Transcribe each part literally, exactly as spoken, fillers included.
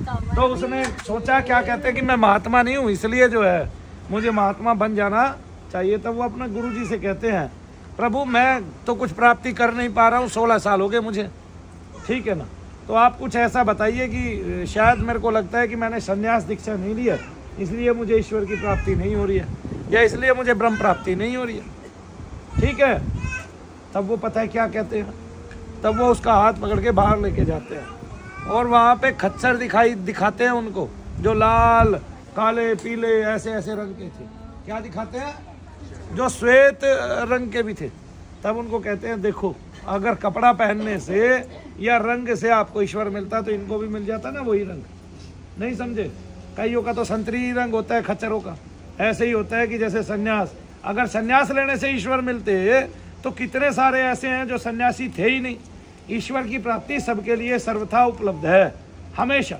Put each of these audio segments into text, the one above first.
तो उसने सोचा क्या कहते हैं कि मैं महात्मा नहीं हूँ, इसलिए जो है मुझे महात्मा बन जाना चाहिए। तब वो अपने गुरुजी से कहते हैं, प्रभु मैं तो कुछ प्राप्ति कर नहीं पा रहा हूँ, सोलह साल हो गए मुझे, ठीक है ना, तो आप कुछ ऐसा बताइए कि शायद मेरे को लगता है कि मैंने संन्यास दीक्षा नहीं लिया, इसलिए मुझे ईश्वर की प्राप्ति नहीं हो रही है, या इसलिए मुझे ब्रह्म प्राप्ति नहीं हो रही है, ठीक है। तब वो पता है क्या कहते हैं, तब वो उसका हाथ पकड़ के बाहर लेके जाते हैं और वहाँ पे खच्चर दिखाई दिखाते हैं उनको, जो लाल काले पीले ऐसे ऐसे रंग के थे। क्या दिखाते हैं? जो श्वेत रंग के भी थे। तब उनको कहते हैं देखो, अगर कपड़ा पहनने से या रंग से आपको ईश्वर मिलता तो इनको भी मिल जाता ना वही रंग। नहीं समझे? कईयों का तो संतरी रंग होता है खच्चरों का, ऐसे ही होता है कि जैसे सन्यास, अगर सन्यास लेने से ईश्वर मिलते तो कितने सारे ऐसे हैं जो सन्यासी थे ही नहीं। ईश्वर की प्राप्ति सबके लिए सर्वथा उपलब्ध है हमेशा,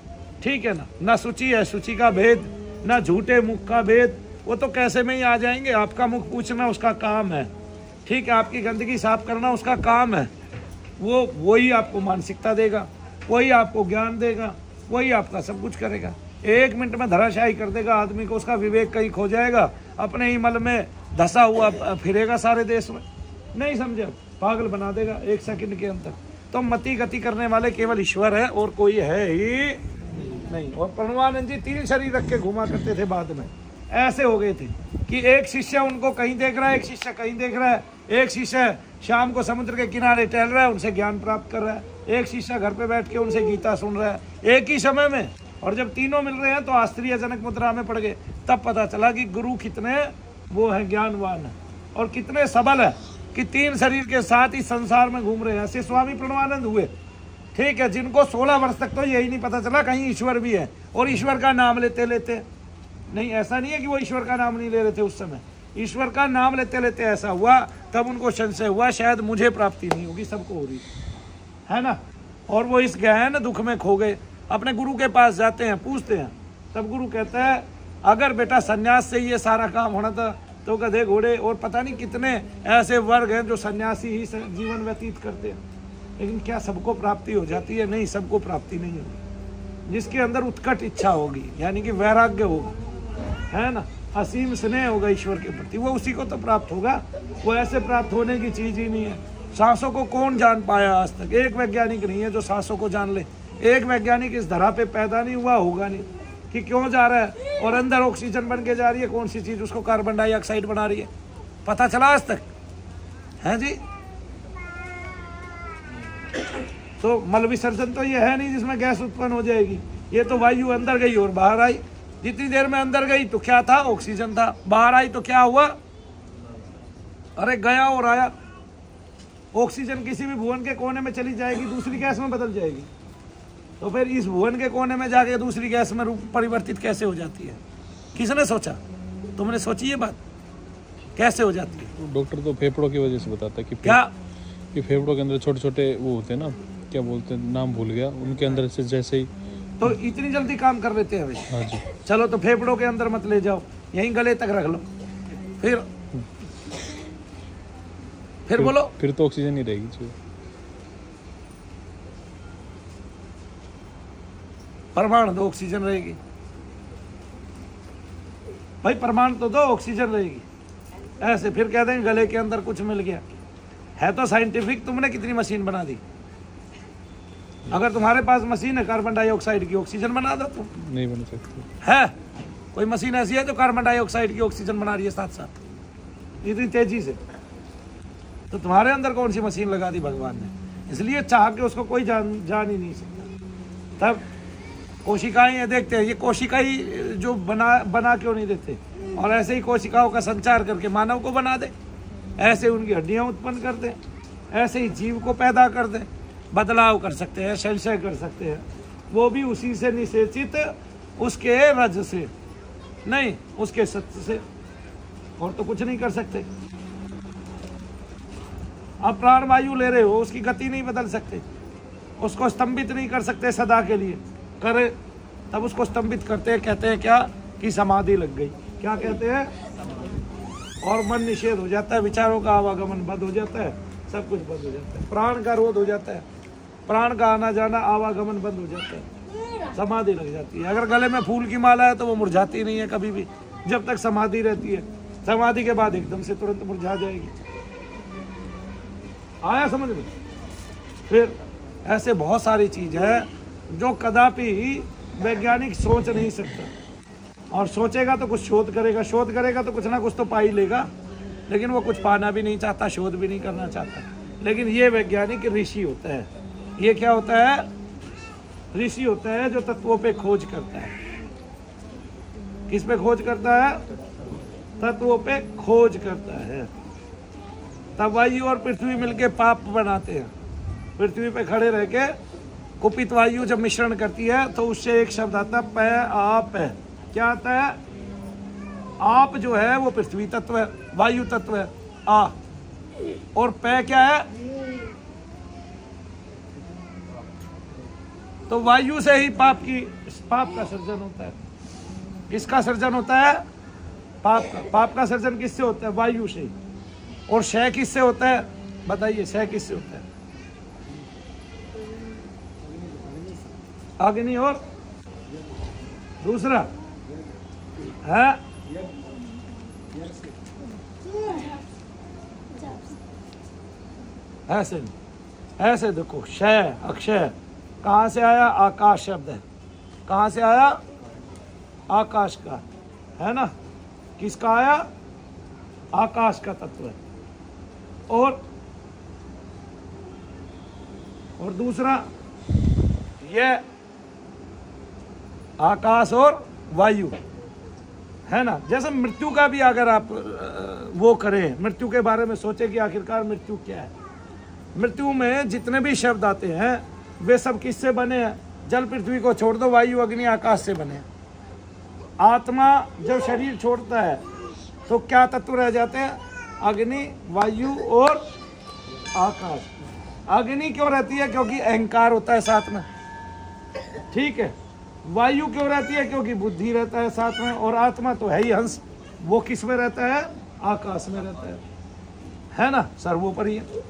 ठीक है ना। ना सूची है सूची का भेद, ना झूठे मुख का भेद, वो तो कैसे में ही आ जाएंगे। आपका मुख पूछना उसका काम है, ठीक है, आपकी गंदगी साफ करना उसका काम है। वो वही आपको मानसिकता देगा, वही आपको ज्ञान देगा, वही आपका सब कुछ करेगा। एक मिनट में धराशायी कर देगा आदमी को, उसका विवेक कहीं खो जाएगा, अपने ही मल में धसा हुआ फिरेगा सारे देश में। नहीं समझे? पागल बना देगा एक सेकंड के अंदर। तो मति गति करने वाले केवल ईश्वर है और कोई है ही नहीं। और परमानंद जी तीन शरीर रख के घुमा करते थे, बाद में ऐसे हो गए थे कि एक शिष्य उनको कहीं देख रहा है, एक शिष्य कहीं देख रहा है, एक शिष्य शाम को समुद्र के किनारे टहल रहा है, उनसे ज्ञान प्राप्त कर रहा है, एक शिष्य घर पे बैठ के उनसे गीता सुन रहा है एक ही समय में। और जब तीनों मिल रहे हैं तो आश्चर्यजनक मुद्रा में पड़ गए। तब पता चला कि गुरु कितने वो है ज्ञानवान है और कितने सबल है कि तीन शरीर के साथ ही संसार में घूम रहे हैं। ऐसे स्वामी प्रणवानंद हुए, ठीक है, जिनको सोलह वर्ष तक तो यही नहीं पता चला कहीं ईश्वर भी है, और ईश्वर का नाम लेते लेते नहीं, ऐसा नहीं है कि वो ईश्वर का नाम नहीं ले रहे थे उस समय, ईश्वर का नाम लेते लेते ऐसा हुआ। तब उनको संशय हुआ शायद मुझे प्राप्ति नहीं होगी, सबको हो रही है ना। और वो इस गहन दुख में खो गए। अपने गुरु के पास जाते हैं, पूछते हैं, तब गुरु कहता है अगर बेटा सन्यास से ये सारा काम होना था तो गधे घोड़े और पता नहीं कितने ऐसे वर्ग हैं जो सन्यासी ही जीवन व्यतीत करते हैं, लेकिन क्या सबको प्राप्ति हो जाती है? नहीं, सबको प्राप्ति नहीं होगी। जिसके अंदर उत्कट इच्छा होगी, यानी कि वैराग्य होगा, है ना, असीम स्नेह होगा ईश्वर के प्रति, वो उसी को तो प्राप्त होगा। वो ऐसे प्राप्त होने की चीज ही नहीं है। सांसों को कौन जान पाया आज तक? एक वैज्ञानिक नहीं है जो सांसों को जान ले। एक वैज्ञानिक इस धरा पे पैदा नहीं हुआ, होगा नहीं कि क्यों जा रहा है और अंदर ऑक्सीजन बन के जा रही है, कौन सी चीज उसको कार्बन डाइऑक्साइड बना रही है, पता चला आज तक? है जी। तो मल विसर्जन तो ये है नहीं जिसमें गैस उत्पन्न हो जाएगी, ये तो वायु अंदर गई और बाहर आई। जितनी देर में अंदर गई तो क्या था? ऑक्सीजन था। बाहर आई तो क्या हुआ? अरे गया और आया। ऑक्सीजन किसी भी भुवन के कोने में चली जाएगी, दूसरी गैस में बदल जाएगी, तो फिर इस भुवन के कोने में जाके दूसरी गैस में रूप परिवर्तित कैसे हो जाती है? किसने सोचा? तुमने सोची ये बात? कैसे हो जाती है? डॉक्टर तो फेफड़ों की वजह से बताता है कि क्या कि फेफड़ों के अंदर छोटे छोटे वो होते हैं ना, क्या बोलते हैं, नाम भूल गया, उनके अंदर से जैसे ही तो इतनी जल्दी काम कर लेते हैं भाई। हाँ जी। चलो तो फेफड़ों के अंदर मत ले जाओ, यहीं गले तक रख लो, फिर फिर, फिर बोलो, फिर तो ऑक्सीजन ही रहेगी। परमाणु दो, ऑक्सीजन रहेगी भाई, परमाणु तो दो, ऑक्सीजन रहेगी। ऐसे फिर कह देंगे गले के अंदर कुछ मिल गया। है तो साइंटिफिक, तुमने कितनी मशीन बना दी? अगर तुम्हारे पास मशीन है कार्बन डाइऑक्साइड की, ऑक्सीजन बना दो तुम। नहीं बना सकते। है कोई मशीन ऐसी है जो कार्बन डाइऑक्साइड की ऑक्सीजन बना रही है साथ साथ इतनी तेजी से? तो तुम्हारे अंदर कौन सी मशीन लगा दी भगवान ने? इसलिए चाह के उसको कोई जान जान ही नहीं सकता। तब कोशिकाएं ये देखते हैं, ये कोशिका ही जो बना बना क्यों नहीं देते, और ऐसे ही कोशिकाओं का संचार करके मानव को बना दे, ऐसे उनकी हड्डियां उत्पन्न कर दे, ऐसे ही जीव को पैदा कर दे, बदलाव कर सकते हैं, संशय कर सकते हैं, वो भी उसी से निषेचित, उसके रज से नहीं, उसके सत्य से, और तो कुछ नहीं कर सकते। आप प्राण वायु ले रहे हो, उसकी गति नहीं बदल सकते, उसको स्तंभित नहीं कर सकते सदा के लिए। करे तब उसको स्तंभित करते हैं, कहते हैं क्या कि समाधि लग गई। क्या कहते हैं? और मन निषेध हो जाता है, विचारों का आवागमन बंद हो जाता है, सब कुछ बंद हो जाता है, प्राण का रोध हो जाता है, प्राण का आना जाना आवागमन बंद हो जाता है। समाधि लग जाती है। अगर गले में फूल की माला है तो वो मुरझाती नहीं है कभी भी, जब तक समाधि रहती है। समाधि के बाद एकदम से तुरंत मुरझा जाएगी। आया समझ में? फिर ऐसे बहुत सारी चीज है जो कदापि वैज्ञानिक सोच नहीं सकता, और सोचेगा तो कुछ शोध करेगा, शोध करेगा तो कुछ ना कुछ तो पा ही लेगा, लेकिन वो कुछ पाना भी नहीं चाहता, शोध भी नहीं करना चाहता। लेकिन ये वैज्ञानिक ऋषि होता है। ये क्या होता है? ऋषि होता है जो तत्वों पे खोज करता है। किस पे खोज करता है? तत्वों पे खोज करता है। तब वायु और पृथ्वी मिलके पाप बनाते हैं। पृथ्वी पे खड़े रह के कुपित वायु जब मिश्रण करती है तो उससे एक शब्द आता है पै आप है। क्या आता है? आप जो है वो पृथ्वी तत्व है, वायु तत्व है आ, और पै क्या है? तो वायु से ही पाप की पाप का सर्जन होता है। किसका सर्जन होता है? पाप का। पाप का सर्जन किससे होता है? वायु से। और क्षय किससे होता है? बताइए, क्षय किससे होता है? अग्नि और दूसरा है ऐसे ऐसे देखो, क्षय अक्षय कहाँ से आया? आकाश शब्द है। कहाँ से आया? आकाश का, है ना? किसका आया? आकाश का तत्व है। और और दूसरा ये आकाश और वायु, है ना? जैसे मृत्यु का भी अगर आप वो करें, मृत्यु के बारे में सोचें कि आखिरकार मृत्यु क्या है। मृत्यु में जितने भी शब्द आते हैं वे सब किससे बने हैं? जल पृथ्वी को छोड़ दो, वायु अग्नि आकाश से बने हैं। आत्मा जब शरीर छोड़ता है तो क्या तत्व रह जाते हैं? अग्नि, वायु और आकाश। अग्नि क्यों रहती है? क्योंकि अहंकार होता है साथ में, ठीक है। वायु क्यों रहती है? क्योंकि बुद्धि रहता है साथ में। और आत्मा तो है ही हंस, वो किस में रहता है? आकाश में रहता है, है ना? सर्वोपरि है।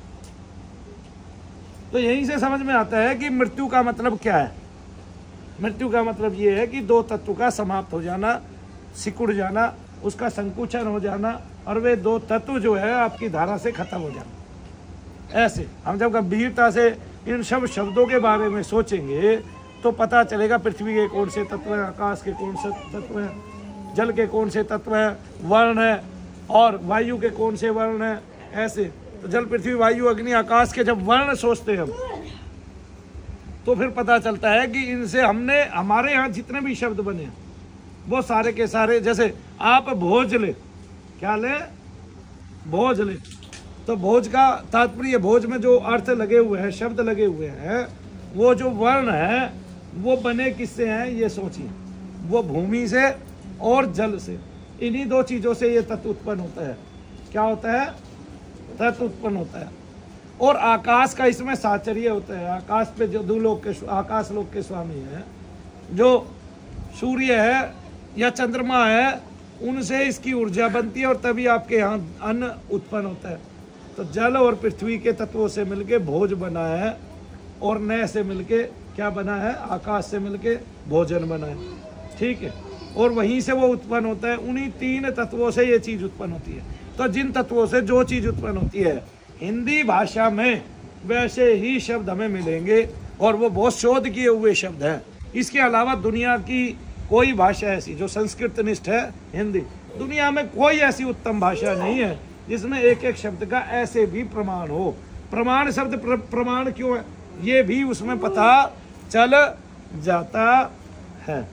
तो यहीं से समझ में आता है कि मृत्यु का मतलब क्या है। मृत्यु का मतलब ये है कि दो तत्व का समाप्त हो जाना, सिकुड़ जाना, उसका संकुचन हो जाना, और वे दो तत्व जो है आपकी धारा से खत्म हो जाना। ऐसे हम जब गंभीरता से इन सब शब्दों के बारे में सोचेंगे तो पता चलेगा पृथ्वी के कौन से तत्व हैं, आकाश के कौन से तत्व हैं, जल के कौन से तत्व हैं, वर्ण है, और वायु के कौन से वर्ण हैं। ऐसे तो जल पृथ्वी वायु अग्नि आकाश के जब वर्ण सोचते हैं हम, तो फिर पता चलता है कि इनसे हमने हमारे यहाँ जितने भी शब्द बने हैं वो सारे के सारे, जैसे आप भोज ले, क्या ले? भोज ले। तो भोज का तात्पर्य, भोज में जो अर्थ लगे हुए हैं, शब्द लगे हुए हैं, वो जो वर्ण है वो बने किससे हैं? ये सोचिए, वो भूमि से और जल से, इन्हीं दो चीजों से ये तत्व उत्पन्न होता है। क्या होता है? तत्व उत्पन्न होता है। और आकाश का इसमें साचर्य होता है। आकाश पे जो दुलोक के आकाश लोक के स्वामी हैं, जो सूर्य है या चंद्रमा है, उनसे इसकी ऊर्जा बनती है और तभी आपके यहाँ अन्न उत्पन्न होता है। तो जल और पृथ्वी के तत्वों से मिलके भोज बना है, और नए से मिलके क्या बना है? आकाश से मिलके भोजन बना है, ठीक है। और वहीं से वो उत्पन्न होता है। उन्हीं तीन तत्वों से ये चीज उत्पन्न होती है। तो जिन तत्वों से जो चीज उत्पन्न होती है, हिंदी भाषा में वैसे ही शब्द हमें मिलेंगे, और वो बहुत शोध किए हुए शब्द हैं। इसके अलावा दुनिया की कोई भाषा ऐसी जो संस्कृत निष्ठ है, हिंदी, दुनिया में कोई ऐसी उत्तम भाषा नहीं है जिसमें एक एक शब्द का ऐसे भी प्रमाण हो। प्रमाण शब्द प्र, प्रमाण क्यों है ये भी उसमें पता चल जाता है।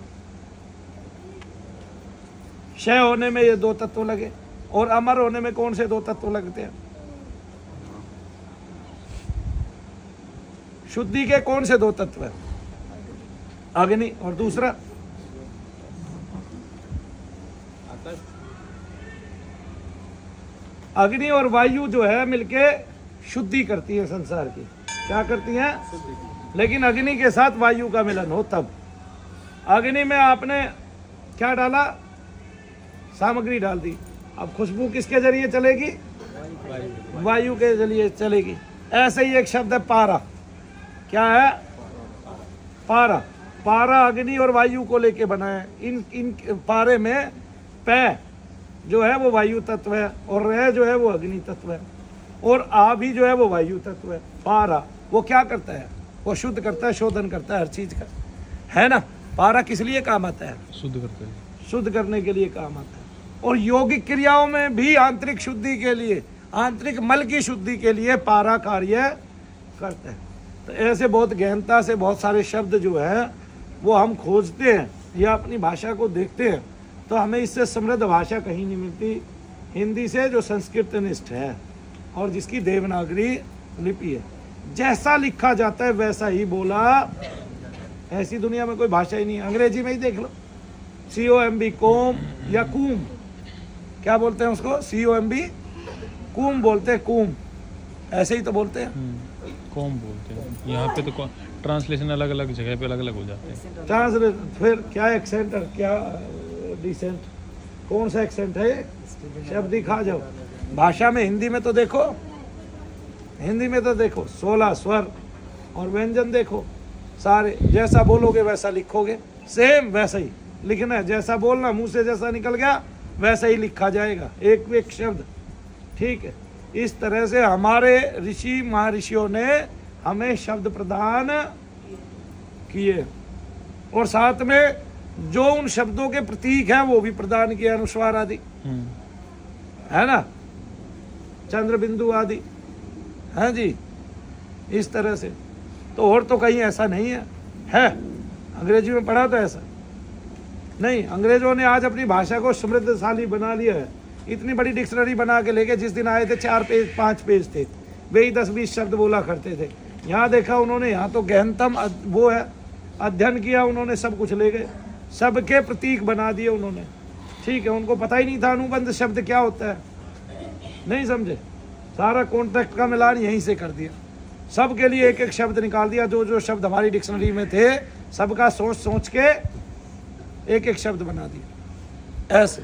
क्षय होने में ये दो तत्व लगे, और अमर होने में कौन से दो तत्व लगते हैं? शुद्धि के कौन से दो तत्व हैं? अग्नि और दूसरा अग्नि और वायु जो है मिलके शुद्धि करती है संसार की। क्या करती हैं? लेकिन अग्नि के साथ वायु का मिलन हो तब। अग्नि में आपने क्या डाला? सामग्री डाल दी। अब खुशबू किसके जरिए चलेगी? वायु के जरिए चलेगी। ऐसे ही एक शब्द है पारा। क्या है? पारा। पारा अग्नि और वायु को लेके बना है। इन इन पारे में पै जो है वो वायु तत्व है और रह जो है वो अग्नि तत्व है और आ भी जो है वो वायु तत्व है। पारा वो क्या करता है? वो शुद्ध करता है, शोधन करता है हर चीज का, है ना। पारा किस लिए काम आता है? शुद्ध करता है, शुद्ध करने के लिए काम आता है। और यौगिक क्रियाओं में भी आंतरिक शुद्धि के लिए, आंतरिक मल की शुद्धि के लिए पारा कार्य करता है। तो ऐसे बहुत गहनता से बहुत सारे शब्द जो है वो हम खोजते हैं या अपनी भाषा को देखते हैं तो हमें इससे समृद्ध भाषा कहीं नहीं मिलती हिंदी से, जो संस्कृत निष्ठ है और जिसकी देवनागरी लिपि है। जैसा लिखा जाता है वैसा ही बोला, ऐसी दुनिया में कोई भाषा ही नहीं है। अंग्रेजी में ही देख लो, सी ओ एम बी कोम या कूम, क्या बोलते हैं उसको? सी ओ एम बी कूम बोलते हैं, कूम ऐसे ही तो बोलते हैं, कॉम बोलते हैं। यहाँ पे तो ट्रांसलेशन अलग अलग जगह पे अलग अलग हो जाते हैं। ट्रांसलेशन फिर क्या एक्सेंट और क्या डिसेंट, कौन सा एक्सेंट है? शब्द दिखा जाओ भाषा में। हिंदी में तो देखो, हिंदी में तो देखो सोलह स्वर और व्यंजन देखो सारे, जैसा बोलोगे वैसा लिखोगे, सेम वैसा ही लिखना है। जैसा बोलना मुंह से जैसा निकल गया वैसा ही लिखा जाएगा, एक एक शब्द, ठीक है। इस तरह से हमारे ऋषि महर्षियों ने हमें शब्द प्रदान किए और साथ में जो उन शब्दों के प्रतीक हैं वो भी प्रदान किए, अनुस्वार आदि, है ना, चंद्र बिंदु आदि, है जी। इस तरह से तो और तो कहीं ऐसा नहीं है। है अंग्रेजी में पढ़ा तो ऐसा नहीं। अंग्रेजों ने आज अपनी भाषा को समृद्धशाली बना लिया है। इतनी बड़ी डिक्शनरी बना के लेके जिस दिन आए थे चार पेज पांच पेज थे, वे ही दस बीस शब्द बोला करते थे। यहाँ देखा उन्होंने, यहाँ तो गहनतम वो है, अध्ययन किया उन्होंने, सब कुछ ले गए, सबके प्रतीक बना दिए उन्होंने, ठीक है। उनको पता ही नहीं था अनुबंध शब्द क्या होता है, नहीं समझे। सारा कॉन्टेक्ट का मिलान यहीं से कर दिया, सबके लिए एक एक शब्द निकाल दिया। जो जो शब्द हमारी डिक्शनरी में थे सबका सोच सोच के एक एक शब्द बना दिया ऐसे।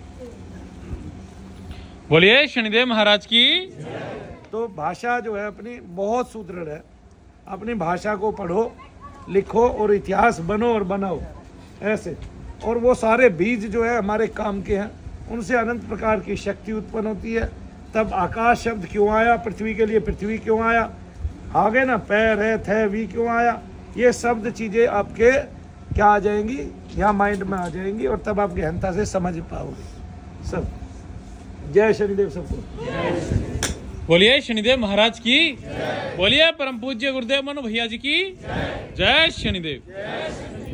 बोलिए शनिदेव महाराज की। तो भाषा जो है अपनी बहुत सुदृढ़ है। अपनी भाषा को पढ़ो, लिखो और इतिहास बनो और बनाओ ऐसे। और वो सारे बीज जो है हमारे काम के हैं, उनसे अनंत प्रकार की शक्ति उत्पन्न होती है। तब आकाश शब्द क्यों आया, पृथ्वी के लिए पृथ्वी क्यों आया, आगे ना पैर है थे वी क्यों आया, ये शब्द चीज़ें आपके क्या आ जाएंगी, यहाँ माइंड में आ जाएंगी और तब आप गहनता से समझ पाओगे सब। जय शनिदेव सबको। बोलिए शनिदेव महाराज की। बोलिए परम पूज्य गुरुदेव मनु भैया जी की जय शनिदेव।